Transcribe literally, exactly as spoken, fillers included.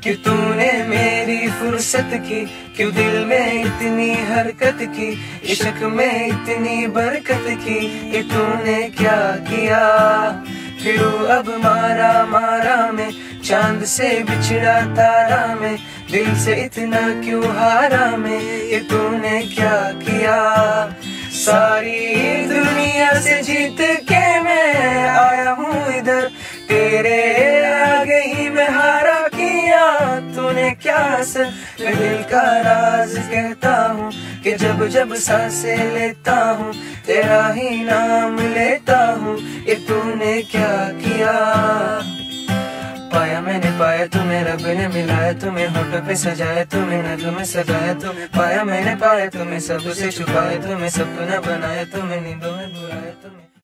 कि तूने मेरी फुर्सत की, क्यों दिल में इतनी हरकत की, इश्क में इतनी बरकत की, कि तूने क्या किया। फिरूं अब मारा मारा में, चांद से बिछड़ा तारा में, दिल से इतना क्यों हारा में, ये तूने क्या किया। सारी दुनिया से जीत के मैं आया हूँ इधर, तेरे आगे ही मैं हारा किया। तूने क्या असर मैं दिल का राज कहता हूँ, कि जब जब सांसें लेता हूँ तेरा ही नाम लेता हूँ, ये तूने क्या किया। पाया मैंने पाया तुम्हें, रब ने मिलाया तुम्हें, होठों पे सजाया तुम्हें, नज़्म में सजाया तुम्हें। पाया मैंने पाया तुम्हें, सबसे छुपाया तुम्हें, सपना बनाया तुम्हें, नींदों में बुलाया तुम्हें।